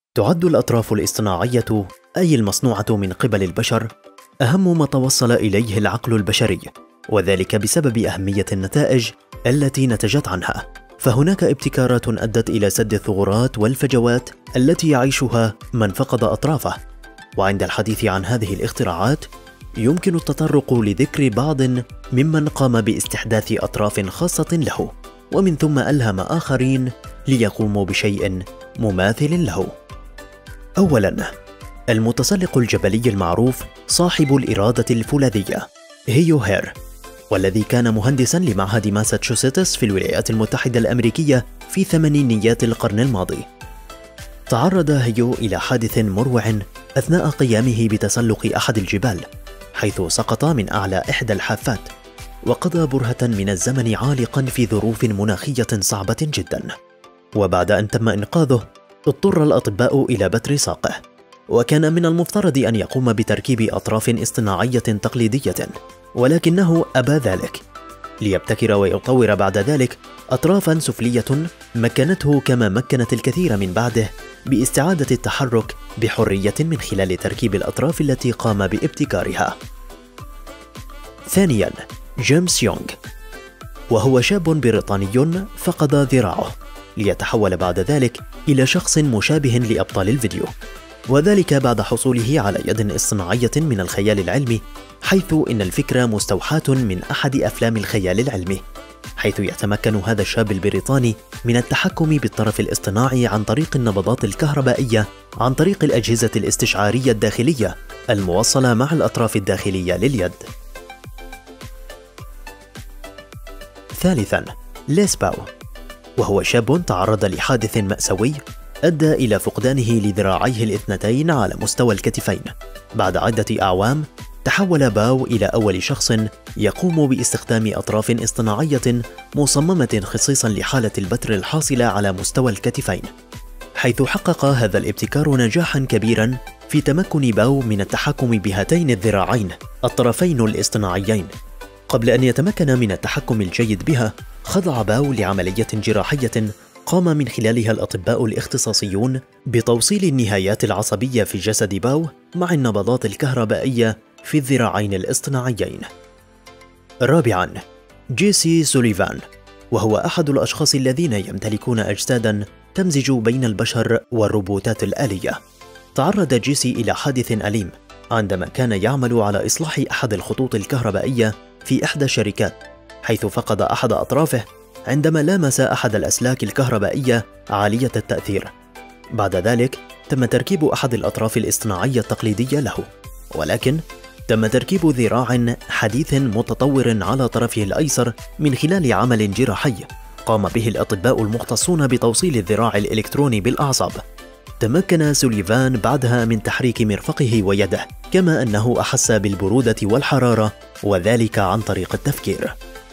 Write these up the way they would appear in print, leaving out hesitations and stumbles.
تعد الأطراف الاصطناعية أي المصنوعة من قبل البشر أهم ما توصل إليه العقل البشري، وذلك بسبب أهمية النتائج التي نتجت عنها. فهناك ابتكارات أدت إلى سد الثغرات والفجوات التي يعيشها من فقد أطرافه. وعند الحديث عن هذه الاختراعات يمكن التطرق لذكر بعض ممن قام باستحداث أطراف خاصة له، ومن ثم ألهم آخرين ليقوموا بشيء مماثل له. أولاً، المتسلق الجبلي المعروف صاحب الإرادة الفولاذية هيو هير، والذي كان مهندساً لمعهد ماساتشوستس في الولايات المتحدة الأمريكية في ثمانينيات القرن الماضي. تعرض هيو إلى حادث مروع أثناء قيامه بتسلق أحد الجبال، حيث سقط من أعلى إحدى الحافات، وقضى برهة من الزمن عالقاً في ظروف مناخية صعبة جداً. وبعد أن تم إنقاذه اضطر الأطباء إلى بتر ساقه، وكان من المفترض أن يقوم بتركيب أطراف اصطناعية تقليدية، ولكنه أبى ذلك، ليبتكر ويطور بعد ذلك أطرافا سفلية مكنته كما مكنت الكثير من بعده باستعادة التحرك بحرية من خلال تركيب الأطراف التي قام بابتكارها. ثانيا، جيمس يونغ، وهو شاب بريطاني فقد ذراعه، ليتحول بعد ذلك إلى شخص مشابه لأبطال الفيديو، وذلك بعد حصوله على يد اصطناعية من الخيال العلمي، حيث إن الفكرة مستوحاة من أحد أفلام الخيال العلمي، حيث يتمكن هذا الشاب البريطاني من التحكم بالطرف الاصطناعي عن طريق النبضات الكهربائية عن طريق الأجهزة الاستشعارية الداخلية الموصلة مع الأطراف الداخلية لليد. ثالثاً، ليس باو، وهو شاب تعرض لحادث مأساوي أدى إلى فقدانه لذراعيه الاثنتين على مستوى الكتفين. بعد عدة أعوام تحول باو إلى أول شخص يقوم باستخدام أطراف اصطناعية مصممة خصيصا لحالة البتر الحاصلة على مستوى الكتفين، حيث حقق هذا الابتكار نجاحا كبيرا في تمكن باو من التحكم بهاتين الذراعين الطرفين الاصطناعيين. قبل أن يتمكن من التحكم الجيد بها، خضع باو لعملية جراحية قام من خلالها الأطباء الاختصاصيون بتوصيل النهايات العصبية في جسد باو مع النبضات الكهربائية في الذراعين الاصطناعيين. رابعاً، جيسي سوليفان، وهو أحد الأشخاص الذين يمتلكون أجساداً تمزج بين البشر والروبوتات الآلية. تعرض جيسي إلى حادث أليم عندما كان يعمل على إصلاح أحد الخطوط الكهربائية في إحدى الشركات، حيث فقد أحد أطرافه عندما لامس أحد الأسلاك الكهربائية عالية التأثير. بعد ذلك تم تركيب أحد الأطراف الاصطناعية التقليدية له، ولكن تم تركيب ذراع حديث متطور على طرفه الأيسر من خلال عمل جراحي قام به الأطباء المختصون بتوصيل الذراع الإلكتروني بالأعصاب. تمكن سوليفان بعدها من تحريك مرفقه ويده، كما أنه أحس بالبرودة والحرارة، وذلك عن طريق التفكير.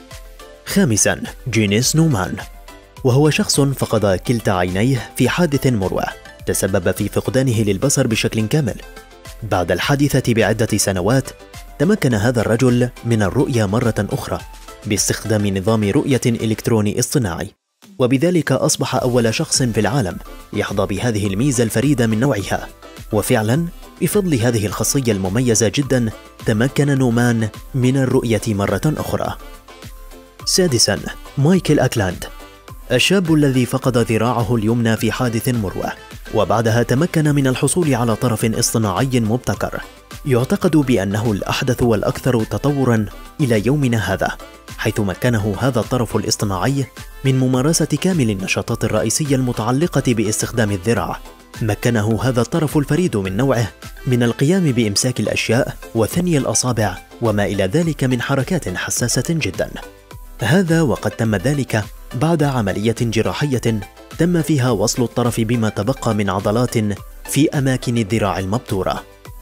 خامساً، جينيس نومان، وهو شخص فقد كلتا عينيه في حادث مروع تسبب في فقدانه للبصر بشكل كامل. بعد الحادثة بعدة سنوات تمكن هذا الرجل من الرؤية مرة أخرى باستخدام نظام رؤية إلكتروني اصطناعي، وبذلك أصبح أول شخص في العالم يحظى بهذه الميزة الفريدة من نوعها. وفعلا بفضل هذه الخاصية المميزة جدا تمكن نومان من الرؤية مرة أخرى. سادساً، مايكل أكلاند، الشاب الذي فقد ذراعه اليمنى في حادث مروع، وبعدها تمكن من الحصول على طرف اصطناعي مبتكر يعتقد بأنه الأحدث والأكثر تطوراً إلى يومنا هذا، حيث مكنه هذا الطرف الاصطناعي من ممارسة كامل النشاطات الرئيسية المتعلقة باستخدام الذراع. مكنه هذا الطرف الفريد من نوعه من القيام بإمساك الأشياء وثني الأصابع وما إلى ذلك من حركات حساسة جداً. هذا وقد تم ذلك بعد عملية جراحية تم فيها وصل الطرف بما تبقى من عضلات في أماكن الذراع المبتورة.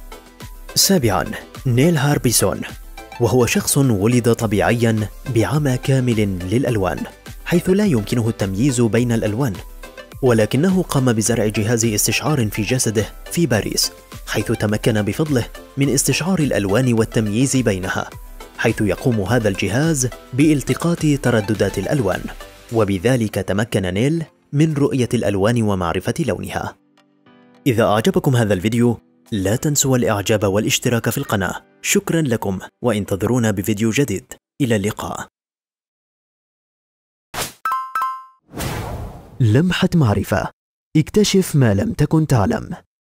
سابعاً، نيل هاربيسون، وهو شخص ولد طبيعياً بعمى كامل للألوان، حيث لا يمكنه التمييز بين الألوان، ولكنه قام بزرع جهاز استشعار في جسده في باريس، حيث تمكن بفضله من استشعار الألوان والتمييز بينها، حيث يقوم هذا الجهاز بالتقاط ترددات الألوان، وبذلك تمكن نيل من رؤية الألوان ومعرفة لونها. إذا أعجبكم هذا الفيديو لا تنسوا الإعجاب والاشتراك في القناة. شكرا لكم وانتظرونا بفيديو جديد. إلى اللقاء. لمحة معرفة، اكتشف ما لم تكن تعلم.